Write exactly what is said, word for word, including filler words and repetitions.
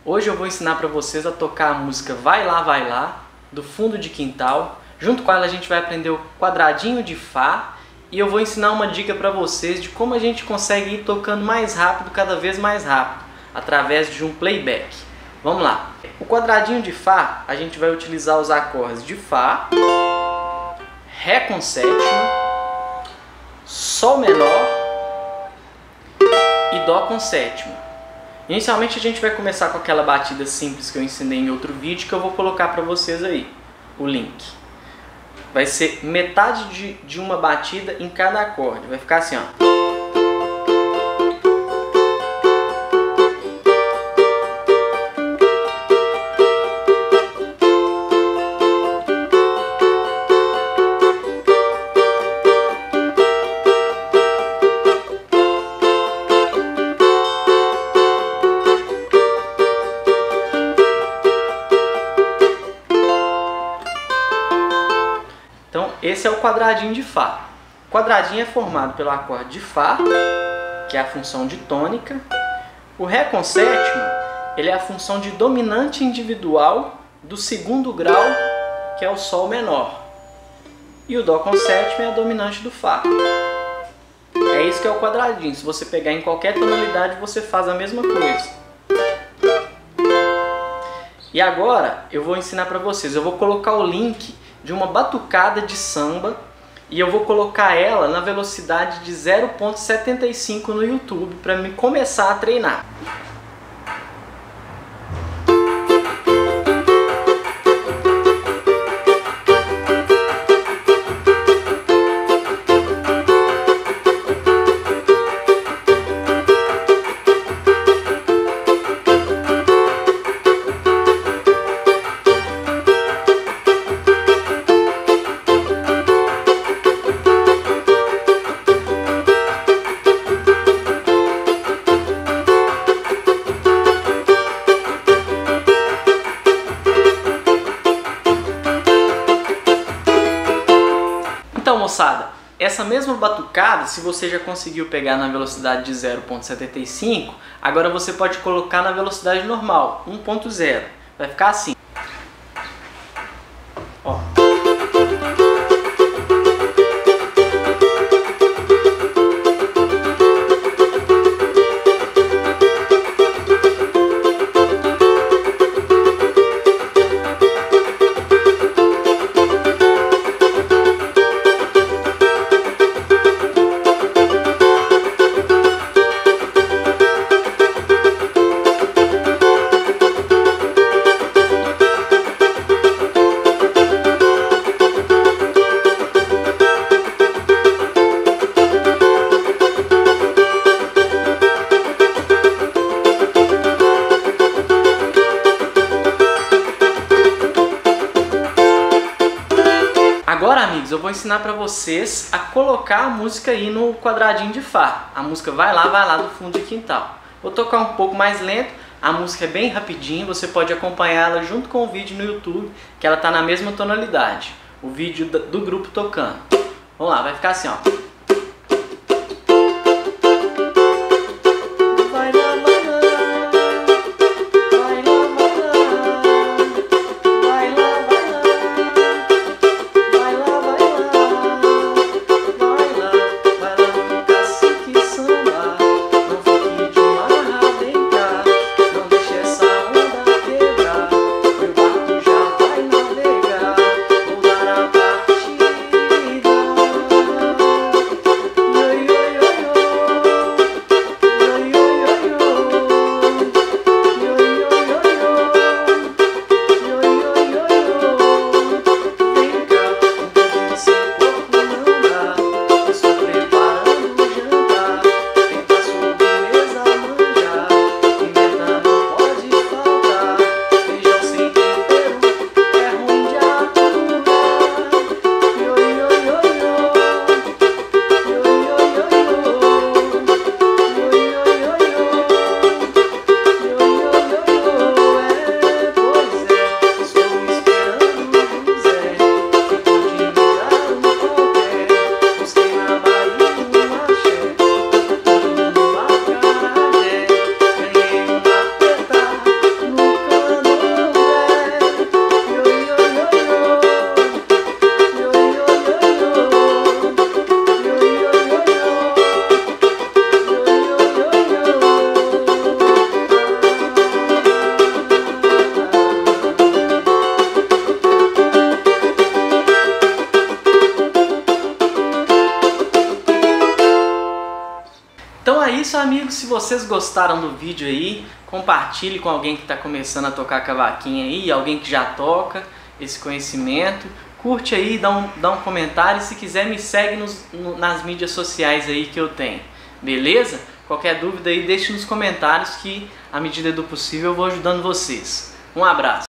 Hoje eu vou ensinar para vocês a tocar a música Vai Lá, Vai Lá, do Fundo de Quintal. Junto com ela a gente vai aprender o quadradinho de Fá e eu vou ensinar uma dica para vocês de como a gente consegue ir tocando mais rápido, cada vez mais rápido, através de um playback. Vamos lá. O quadradinho de Fá, a gente vai utilizar os acordes de Fá, Ré com sétima, Sol menor e Dó com sétima. Inicialmente a gente vai começar com aquela batida simples que eu ensinei em outro vídeo, que eu vou colocar para vocês aí, o link. Vai ser metade de, de uma batida em cada acorde, vai ficar assim, ó. Então, esse é o quadradinho de Fá. O quadradinho é formado pelo acorde de Fá, que é a função de tônica. O Ré com sétima, ele é a função de dominante individual do segundo grau, que é o Sol menor. E o Dó com sétima é a dominante do Fá. É isso que é o quadradinho. Se você pegar em qualquer tonalidade, você faz a mesma coisa. E agora, eu vou ensinar para vocês. Eu vou colocar o link de uma batucada de samba e eu vou colocar ela na velocidade de zero ponto setenta e cinco no YouTube para me começar a treinar. Então, moçada, essa mesma batucada, se você já conseguiu pegar na velocidade de zero ponto setenta e cinco, agora você pode colocar na velocidade normal, um ponto zero. Vai ficar assim. Ó. Agora, amigos, eu vou ensinar para vocês a colocar a música aí no quadradinho de Fá. A música Vai Lá, Vai Lá do Fundo de Quintal. Vou tocar um pouco mais lento, a música é bem rapidinho, você pode acompanhá-la junto com o vídeo no YouTube, que ela está na mesma tonalidade, o vídeo do grupo tocando. Vamos lá, vai ficar assim, ó. é isso, amigos. Se vocês gostaram do vídeo aí, compartilhe com alguém que está começando a tocar cavaquinho aí, alguém que já toca esse conhecimento. Curte aí, dá um, dá um comentário e se quiser me segue nos, no, nas mídias sociais aí que eu tenho. Beleza? Qualquer dúvida aí deixe nos comentários que à medida do possível eu vou ajudando vocês. Um abraço.